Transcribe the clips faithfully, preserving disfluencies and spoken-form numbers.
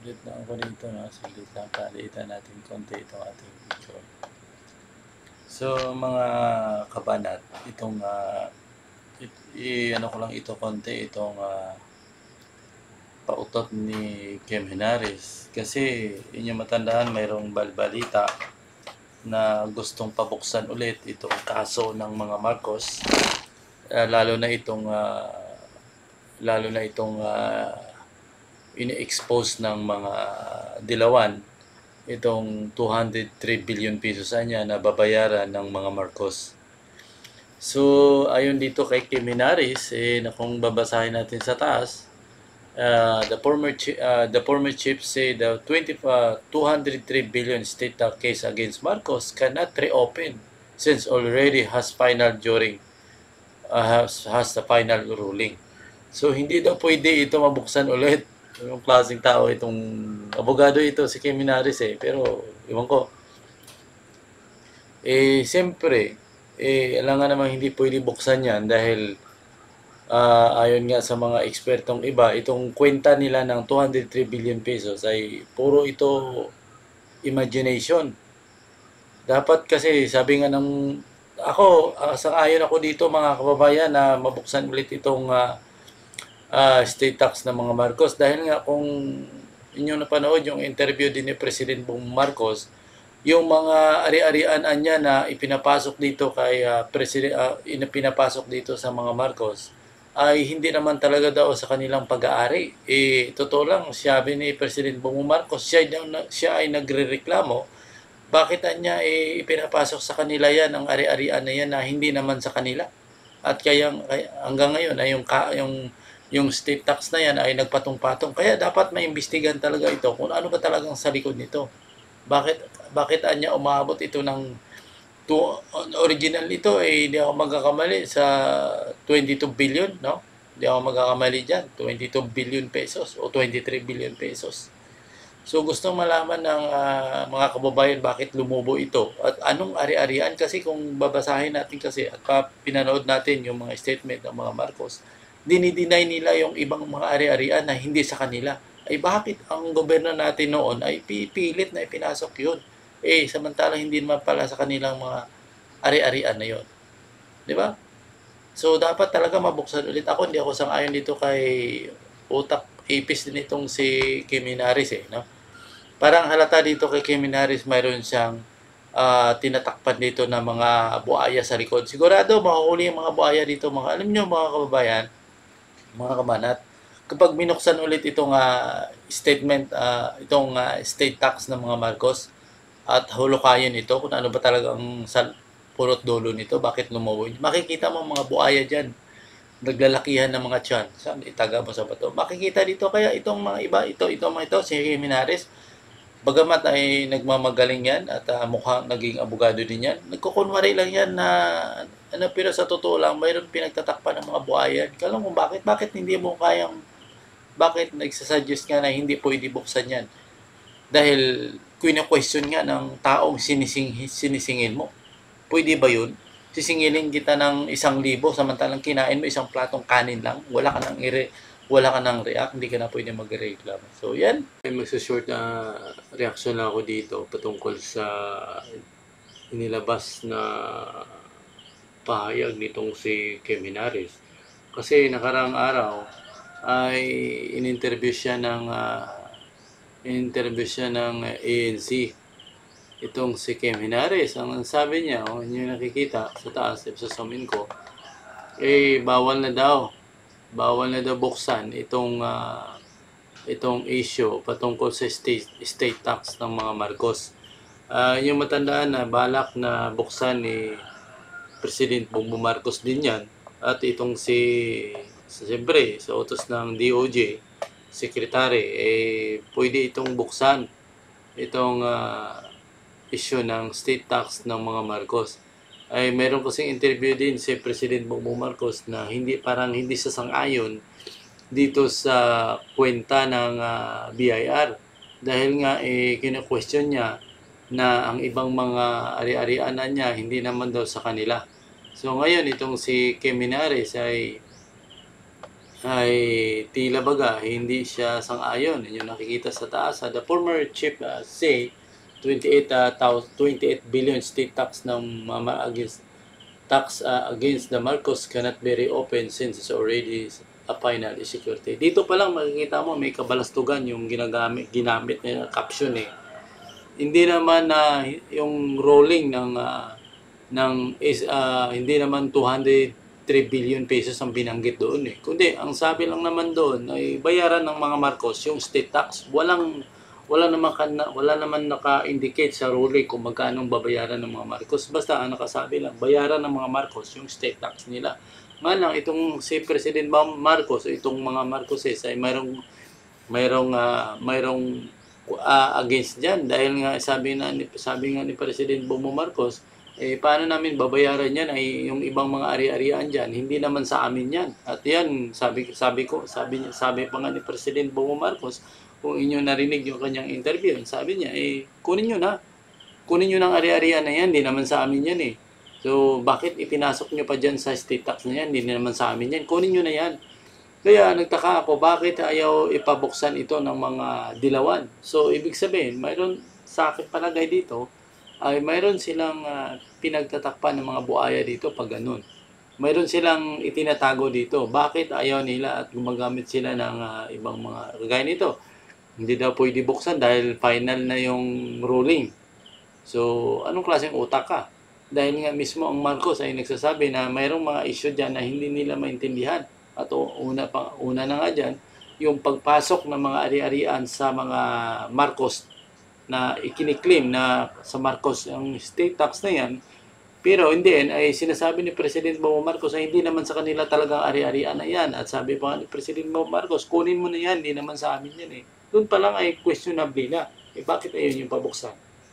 Ulit lang ako dito, no? Sulit lang, palitan natin konti itong ating picture. So, mga kabanat, itong, uh, it, i, ano ko lang ito konti, itong uh, pautot ni Kim Henares. Kasi, inyo matandaan, mayroong balbalita na gustong pabuksan ulit itong kaso ng mga Marcos. Uh, lalo na itong, uh, lalo na itong, uh, ini-expose ng mga dilawan itong two hundred three billion pesos niya na babayaran ng mga Marcos. So, ayon dito kay Kim Henares, eh, na kung babasahin natin sa taas, uh, the former uh, the former chief said the twenty, uh, two hundred three billion state tax case against Marcos cannot reopen since already has final during uh, has, has the final ruling. So, hindi daw pwede ito mabuksan ulit. Yung klaseng tao itong abogado ito, si Kim Henares eh. Pero, iwan ko. Eh, siyempre, eh, alam nga naman hindi pwede buksan yan dahil uh, ayon nga sa mga ekspertong iba, itong kwenta nila ng two hundred three billion pesos ay puro ito imagination. Dapat kasi, sabi nga ng, ako, uh, sang-ayon ako dito mga kababayan na mabuksan ulit itong uh, uh, state tax ng mga Marcos dahil nga kung inyong napanood yung interview din ni President Bongbong Marcos, yung mga ari-arian niya na ipinapasok dito kay uh, President uh, pinapasok dito sa mga Marcos ay hindi naman talaga daw sa kanilang pag-aari. Eh totoo lang, sabi ni President Bongbong Marcos, siya, siya ay nagrereklamo. Bakit niya eh, ipinapasok sa kanila yan ang ari-arian na yan na hindi naman sa kanila? At kaya hanggang ngayon ay yung yung yung state tax na yan ay nagpatong-patong. Kaya dapat maimbestigahan talaga ito kung ano ba talagang sa likod nito. Bakit bakit anya umabot ito ng to, original ito eh hindi ako magkakamali sa twenty-two billion, no? Hindi ako magkakamali diyan, twenty-two billion pesos o twenty-three billion pesos. So gusto malaman ng uh, mga kababayan bakit lumubo ito at anong ari-arian kasi kung babasahin natin kasi at pa, pinanood natin yung mga statement ng mga Marcos, dinideny nila yung ibang mga ari-arian na hindi sa kanila. Ay bakit ang gobyerno natin noon ay pipilit na ipinasok yun? Eh, samantalang hindi naman pala sa kanilang mga ari-arian na yun. Di ba? So, dapat talaga mabuksan ulit. Ako, hindi ako sang-ayon dito kay utak ipis din itong si Kim Henares eh. No? Parang halata dito kay Kim Henares mayroon siyang uh, tinatakpan dito na mga buaya sa likod. Sigurado, mahuhuli yung mga buaya dito. Mga, alam nyo mga kababayan, mga kamanat, kapag binuksan ulit itong uh, statement, uh, itong uh, state tax ng mga Marcos at hulukayan ito, kung ano ba talagang sa purot dulo nito, bakit lumubo, makikita mo mga buaya dyan, naglalakihan ng mga tiyan. Saan itaga mo sa bato? Makikita dito kaya itong mga iba, ito, itong mga ito, si Kim Henares, bagamat ay nagmamagaling yan at uh, mukhang naging abogado din yan, nagkukunwari lang yan na ano, pero sa totoo lang, mayroon pinagtatakpan ng mga buaya. Kala mo bakit? Bakit hindi mo kayang bakit nagsasuggest nga na hindi pwede buksan yan? Dahil kina-question nga ng taong sinising, sinisingil mo. Pwede ba yun? Sisingilin kita ng isang libo samantalang kinain mo isang platong kanin lang. Wala ka nang ire, wala ka nang react, hindi ka na pwede magreklamo. So yan. Magsa-short na reaction lang ako dito patungkol sa inilabas na pahayag nitong si Kim Henares. Kasi nakarang araw ay in-interview siya ng uh, in-interview siya ng A N C. Itong si Kim Henares, ang sabi niya, oh, inyo nakikita sa taas, sa sumin ko, eh bawal na daw. Bawal na daw buksan itong uh, itong issue patungkol sa state state tax ng mga Marcos. Uh, yung matandaan na balak na buksan ni President Bongbong Marcos din yan at itong si siyempre sa utos ng D O J secretary eh pwede itong buksan itong uh, issue ng state tax ng mga Marcos. Ay meron kasing interview din si President Bongbong Marcos na hindi parang hindi sasang-ayon dito sa kwenta ng uh, B I R dahil nga eh kina-question niya na ang ibang mga ari-arianan niya hindi naman daw sa kanila. So ngayon itong si Kim Henares ay ay tila baga hindi siya sang-ayon. Yun yung nakikita sa taas. The former chief uh, say twenty-eight, uh, twenty-eight billion state tax ng mama against tax uh, against the Marcos cannot be reopened since it's already a final security. Dito pa lang makikita mo may kabalastugan yung ginagamit ginamit na caption eh. Hindi naman na uh, yung rolling ng uh, ng is uh, hindi naman two hundred three billion pesos ang binanggit doon eh. Kundi ang sabi lang naman doon ay bayaran ng mga Marcos yung state tax. Walang wala naman kana, wala naman naka-indicate sa ruling kung magkano babayaran ng mga Marcos. Basta ang nakasabi lang, bayaran ng mga Marcos yung state tax nila. Nga lang itong si President Marcos, itong mga Marcoses ay mayroong mayroong uh, mayroong uh, against diyan dahil nga sabi na sabi nga ni President Bongbong Marcos, eh paano namin babayaran yan ay yung ibang mga ari-arian diyan, hindi naman sa amin yan. At yan sabi sabi ko, sabi sabi pa nga ni President Bongbong Marcos, kung inyo narinig yung kanyang interview, sabi niya, eh, kunin nyo na. Kunin nyo ng ari-arian na yan, hindi naman sa amin yan eh. So, bakit ipinasok nyo pa dyan sa state tax na yan, hindi naman sa amin yan. Kunin nyo na yan. Kaya, nagtaka ako, bakit ayaw ipabuksan ito ng mga dilawan? So, ibig sabihin, mayroon sa akin palagay dito, ay mayroon silang uh, pinagtatakpan ng mga buaya dito pag ganun. Mayroon silang itinatago dito. Bakit ayaw nila at gumagamit sila ng uh, ibang mga kagaya nito? Hindi daw pwede buksan dahil final na yung ruling. So, anong klaseng utak ka? Dahil nga mismo ang Marcos ay nagsasabi na mayroong mga issue dyan na hindi nila maintindihan. At una, pa, una na nga dyan, yung pagpasok ng mga ari-arian sa mga Marcos na ikiniklaim na sa Marcos ang state tax na yan. Pero hindi din ay sinasabi ni President Bongbong Marcos ay hindi naman sa kanila talagang ari-arian na yan. At sabi pa ni President Bongbong Marcos, kunin mo na yan, hindi naman sa amin yan eh. Doon pa lang ay questionable na. Eh bakit ayun yung pabuksan?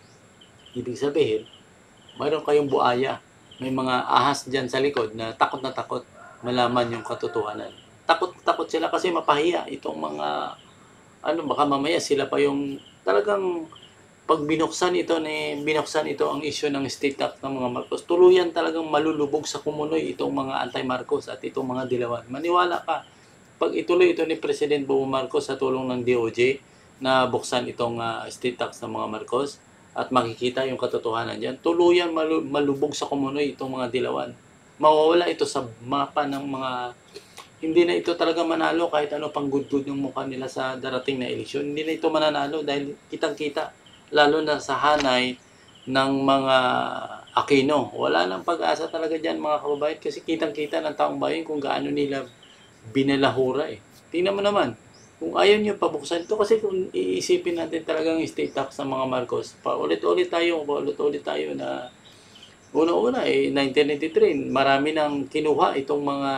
Ibig sabihin, mayroon kayong buaya. May mga ahas dyan sa likod na takot na takot malaman yung katotohanan. Takot-takot sila kasi mapahiya itong mga, ano baka mamaya sila pa yung talagang pag binuksan ito ni binuksan ito ang issue ng state tax ng mga Marcos, tuluyan talagang malulubog sa kumunoy itong mga anti-Marcos at itong mga dilawan. Maniwala ka, pag ituloy ito ni President Bongbong Marcos sa tulong ng D O J na buksan itong uh, state tax ng mga Marcos at makikita yung katotohanan diyan, tuluyan malu- malubog sa kumunoy itong mga dilawan. Mawawala ito sa mapa ng mga, hindi na ito talaga manalo kahit ano pang good-good ng mukha nila sa darating na eleksyon. Hindi na ito mananalo dahil kitang-kita, lalo na sa hanay ng mga Aquino. Wala nang pag-asa talaga dyan mga kababayan kasi kitang-kita ng taong bayan kung gaano nila binalahura eh. Tingnan mo naman, kung ayaw nyo pabuksan ito, kasi kung iisipin natin talagang state tax ng mga Marcos, paulit-ulit tayo, paulit-ulit tayo na una-una eh, nineteen ninety-three, marami nang kinuha itong mga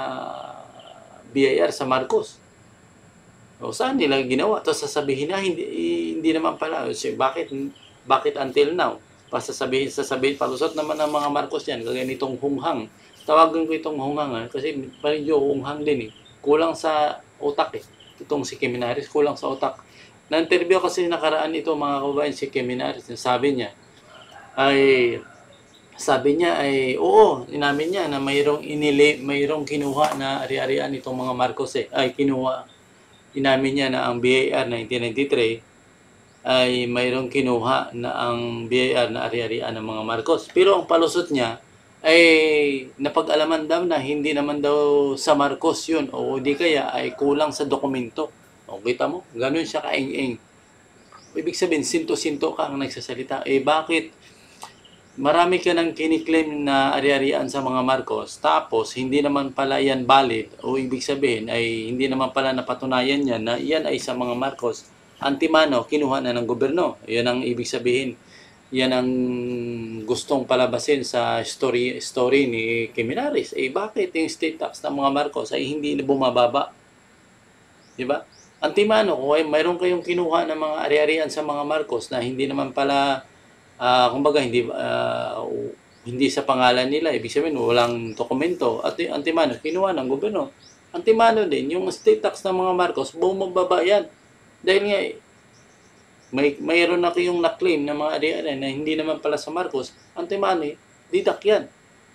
B I R sa Marcos. O saan nila ginawa? Tapos sasabihin na, hindi, hindi naman pala. So, bakit, bakit until now? Pasasabihin, sasabihin, palusot naman ng mga Marcos yan, kagaya nitong hunghang. Tawagan ko itong hunghang ha, kasi medyo hunghang din eh. Kulang sa utak eh. Itong si Keminaris, kulang sa utak. Na-interview kasi nakaraan ito mga kababayan si Keminaris. Sabi niya, ay, sabi niya ay, oo, inamin niya na mayroong inili, mayroong kinuha na ari-arian itong mga Marcos eh. Ay, kinuha, inamin niya na ang B I R nineteen ninety-three ay mayroong kinuha na ang B I R na ari-arian ng mga Marcos. Pero ang palusot niya, ay napag-alaman daw na hindi naman daw sa Marcos yun o di kaya ay kulang sa dokumento. O kita mo, ganun siya kaing-ing. Ibig sabihin, sinto-sinto ka ang nagsasalita. Eh bakit marami ka nang kiniklaim na ari-arian sa mga Marcos tapos hindi naman pala yan valid o ibig sabihin ay hindi naman pala napatunayan yan na yan ay sa mga Marcos. Antimano, kinuha na ng gobyerno. Yan ang ibig sabihin. Yan ang gustong palabasin sa story story ni Keminaris. Eh bakit yung state tax ng mga Marcos ay hindi na bumababa? Di ba? Antimano, kung ay mayroon kayong kinuha ng mga ari-arian sa mga Marcos na hindi naman pala, uh, kumbaga hindi uh, hindi sa pangalan nila, ibig sabihin walang dokumento. At yung antimano, kinuha ng gobyerno. Antimano din, yung state tax ng mga Marcos, bumababa yan. Dahil nga, may mayroon na kayong na-claim na mga ari-arian na hindi naman pala sa Marcos, antimano, didak yan.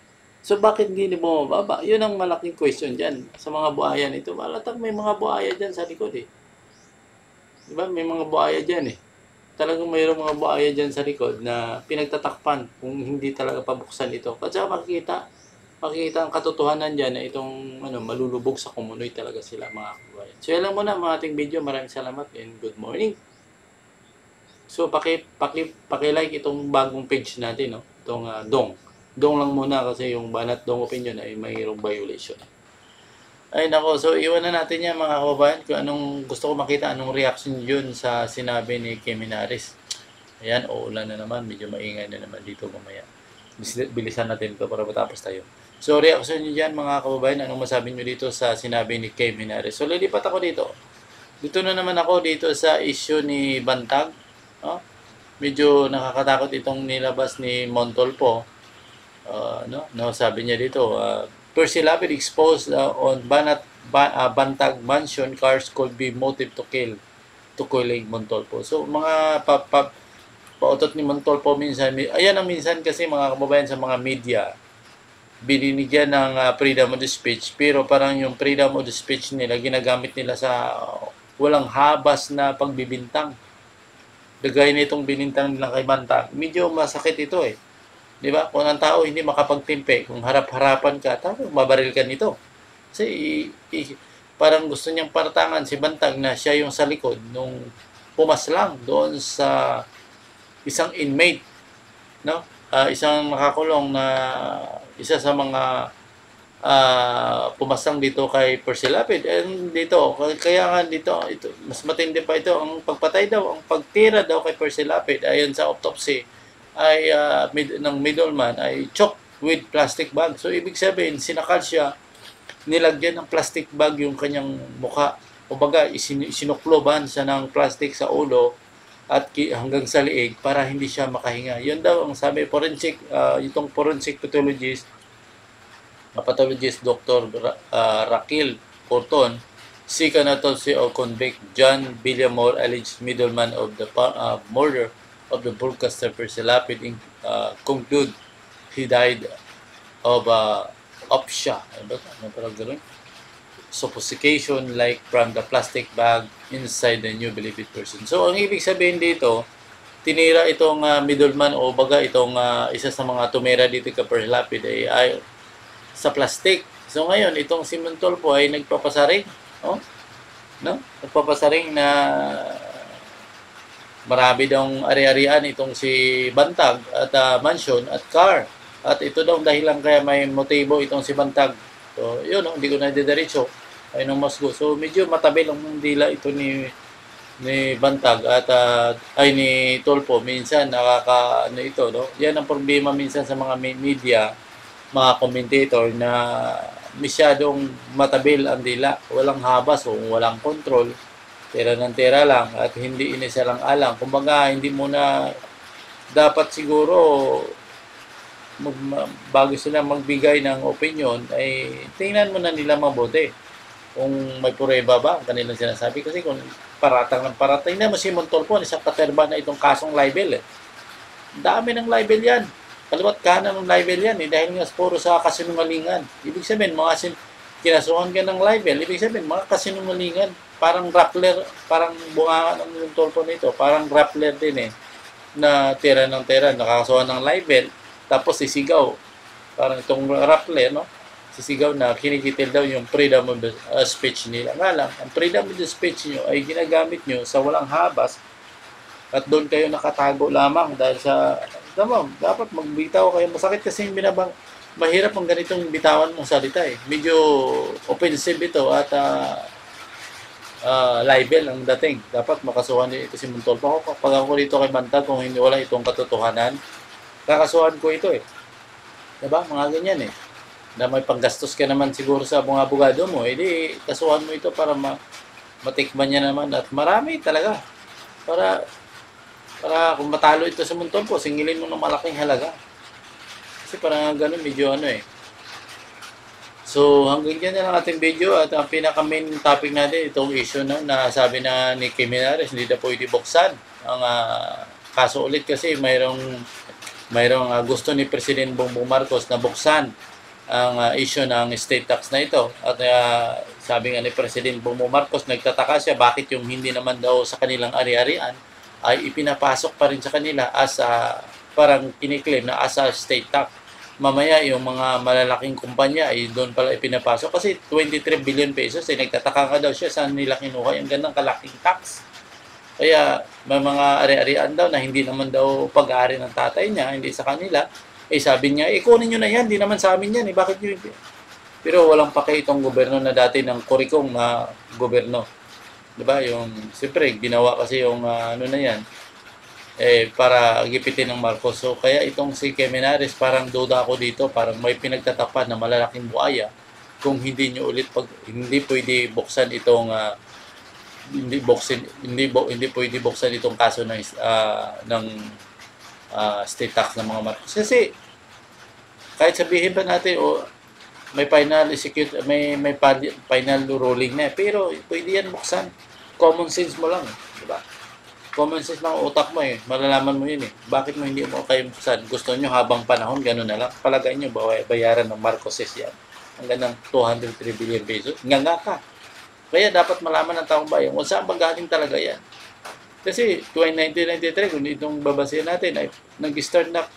So bakit hindi ni bumababa? Yun ang malaking question dyan sa mga buhaya nito. Malatag may mga buhaya dyan sa likod eh. Di ba? May mga buhaya dyan eh. Talagang mayroong mga buhaya dyan sa likod na pinagtatakpan kung hindi talaga pabuksan ito. At saka makikita, makikita ang katotohanan dyan na itong ano, malulubog sa kumunoy talaga sila mga kabayan. So yan lang muna mga ating video. Maraming salamat and good morning. So paki, paki, paki-like itong bagong page natin, no? Itong uh, Dong. Dong lang muna kasi yung Banat Dong Opinion ay mayroong violation. Ay nako, so iwan na natin yan mga kababayan kung anong gusto ko makita, anong reaction yun sa sinabi ni Kim Henares. Ayan, uulan na naman, medyo maingay na naman dito mamaya. Bilisan natin ito para matapos tayo. So reaction nyo dyan mga kababayan, anong masabi nyo dito sa sinabi ni Kim Henares. So lilipat ako dito. Dito na naman ako dito sa issue ni Bantag. Oh, medyo nakakatakot itong nilabas ni Montolpo. Uh, no, no, sabi niya dito, uh, Percy Lapid exposed uh, on Banat ba, uh, Bantag Mansion cars could be motive to kill to killing Montolpo. So mga pa, pa, pautot ni Montolpo minsan, ayan ang minsan kasi mga kababayan sa mga media, binibigyan ng uh, freedom of the speech, pero parang yung freedom of the speech nila ginagamit nila sa uh, walang habas na pagbibintang. Dagay nitong binintang nila kay Bantag, medyo masakit ito eh. Di ba? Kung ang tao hindi makapagtimpe, kung harap-harapan ka, tapos mabaril ka nito. Kasi i, i, parang gusto niyang paratangan si Bantag na siya yung sa likod nung pumaslang doon sa isang inmate, no? Uh, isang nakakulong na isa sa mga uh, pumaslang dito kay Percy Lapid. And dito, kaya nga dito, ito, mas matindi pa ito, ang pagpatay daw, ang pagtira daw kay Percy Lapid, ayon sa autopsy, ay uh, mid, ng middleman ay choked with plastic bag. So ibig sabihin, sinakal siya, nilagyan ng plastic bag yung kanyang mukha. Kumbaga, isin, sinukloban siya ng plastic sa ulo at ki, hanggang sa liig para hindi siya makahinga. Yun daw ang sabi forensic, uh, itong forensic pathologist, uh, pathologist Doctor Uh, Raquel Porton, seek an autopsy of convict John Villamor, alleged middleman of the uh, murder of the broadcaster Percy Lapid, uh, conclude he died of uh, opsha. Ano ba? Ano parang gano'n? Suffocation like from the plastic bag inside the new believed person. So, ang ibig sabihin dito, tinira itong uh, middleman o baga itong uh, isa sa mga tumira dito kay Percy Lapid ay, ay sa plastic. So, ngayon, itong si Montolpo ay nagpapasaring. Oh? No? Nagpapasaring na marami daw ari-arian itong si Bantag at uh, mansion at car. At ito daw dahilan kaya may motibo itong si Bantag. So, yun, no? Hindi ko na didiretso. Ay nung Moscow. So, medyo matabil ang dila ito ni ni Bantag at uh, ay ni Tolpo. Minsan, nakaka, ano ito, no? Yan ang problema minsan sa mga media, mga commentator na masyadong matabil ang dila. Walang habas o walang control. Tira ng tira lang at hindi inisalang alang. Kumbaga, hindi mo na dapat siguro mag, bago sila magbigay ng opinion ay tingnan mo na nila mabuti kung may pureba ba ang kanilang sinasabi. Kasi kung paratang ng paratang, tingnan mo si Montolpo, isang katerba na itong kasong libel eh. Dami ng libel yan. Kaliwat kanan ng libel yan eh, dahil nga puro sa kasinungalingan. Ibig sabihin, mga sin kinasuhan ka ng libel, ibig sabihin, mga kasinungalingan. Parang Rappler, parang bunga ng Montolpo nito, parang Rappler din eh, na tira ng tira, nakakasuhan ng libel, tapos sisigaw. Parang itong Rappler, no? Sisigaw na kinikitil daw yung freedom of the uh, speech nila. Nga lang, ang freedom of the speech nyo ay ginagamit nyo sa walang habas at doon kayo nakatago lamang dahil sa, tama, dapat magbitaw kayo. Masakit kasi yung binabang, mahirap ang ganitong bitawan mong salita eh. Medyo offensive ito at uh, uh, libel ang dating. Dapat makasuhan ito si Montolpo. Pag ako dito kay Bantag, kung hindi wala itong katotohanan, kakasuhan ko ito eh. Diba? Mga ganyan eh. Na may panggastos ka naman siguro sa mga abogado mo, edi kasuhan mo ito para ma matikman niya naman at marami talaga. Para para kung matalo ito sa Montolpo, singilin mo ng malaking halaga. Kasi parang ganun, medyo ano eh. So, hanggang dyan na lang ating video at ang pinaka-main topic natin, itong issue na, na sabi na ni Kim Henares, hindi na pwede buksan. Ang uh, kaso ulit kasi mayroong, mayroong uh, gusto ni President Bongbong Marcos na buksan ang uh, issue ng estate tax na ito. At uh, sabi nga ni President Bongbong Marcos, nagtataka siya bakit yung hindi naman daw sa kanilang ari-arian ay ipinapasok pa rin sa kanila as a, parang kiniklaim na as a state tax. Mamaya yung mga malalaking kumpanya ay doon pala ipinapasok kasi twenty-three billion pesos ay nagtataka nga daw siya saan nila kinuha yung ganang kalaking tax. Kaya may mga ari-arian daw na hindi naman daw pag-aari ng tatay niya, hindi sa kanila. Eh sabi niya, eh kunin nyo na yan, hindi naman sa amin yan, eh bakit nyo hindi? Pero walang pake itong gobyerno na dati ng Kurikong na gobyerno. Diba? Yung, siyempre, ginawa kasi yung uh, ano na yan, eh, para gipitin ng Marcos. So, kaya itong si Kemenares, parang duda ako dito, parang may pinagtatapan na malalaking buaya kung hindi nyo ulit, pag, hindi pwede buksan itong, uh, hindi buksin, hindi, hindi pwede buksan itong kaso ng, uh, ng uh, state tax ng mga Marcos. Kasi, kahit sabihin pa natin, oh, may final execute, may may final ruling na, pero pwede yan buksan. Common sense mo lang, di ba? Common sense ng utak mo eh, malalaman mo yun eh. Bakit mo hindi mo kayo buksan? Gusto nyo habang panahon, gano'n na lang. Palagay nyo, bayaran ng Marcoses yan. Hanggang ng two hundred three billion pesos. Nga nga ka. Kaya dapat malaman ng taong bayan kung saan ba galing talaga yan. Kasi nineteen ninety-three, kung itong babasahin natin, ay nag-start na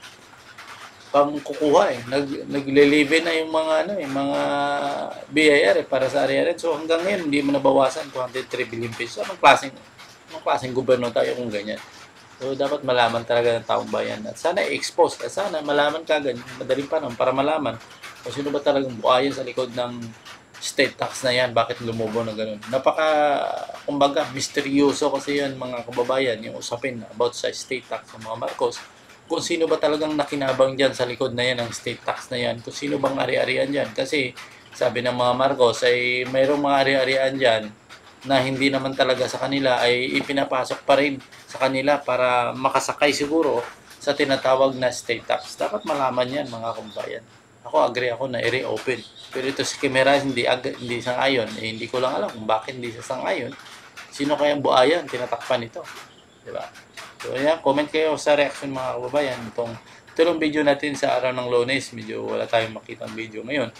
pang kukuha eh. Nag nagle-live na yung mga ano eh, mga B I R eh para sa area. So hanggang ngayon hindi mo nabawasan two hundred three billion pesos. Anong klaseng anong klaseng gobyerno tayo kung ganyan? So dapat malaman talaga ng taong bayan at sana i-expose at sana malaman kagad madaling panahon para malaman kung sino ba talagang buhayan sa likod ng state tax na yan, bakit lumubo na gano'n. Napaka, kumbaga, misteryoso kasi yan mga kababayan, yung usapin about sa state tax ng mga Marcos. Kung sino ba talagang nakinabang dyan sa likod na yan ng state tax na yan, kung sino bang ari-arian dyan. Kasi sabi ng mga Marcos ay mayroong mga ari-arian dyan na hindi naman talaga sa kanila ay ipinapasok pa rin sa kanila para makasakay siguro sa tinatawag na state tax. Dapat malaman yan mga kababayan. Ako agree ako na i-reopen. Pero ito si Kemenares hindi, hindi sang-ayon. Eh, hindi ko lang alam kung bakit hindi sa sang-ayon. Sino kayang buhayan tinatakpan ito? Diba? So, ayan, comment kayo sa reaction mga kababayan. Itong, itong video natin sa araw ng Lunes. Medyo wala tayong makitang video ngayon.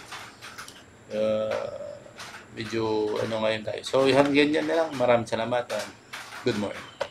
Uh, medyo ano ngayon tayo. So, hanggang dyan na lang. Maraming salamat and good morning.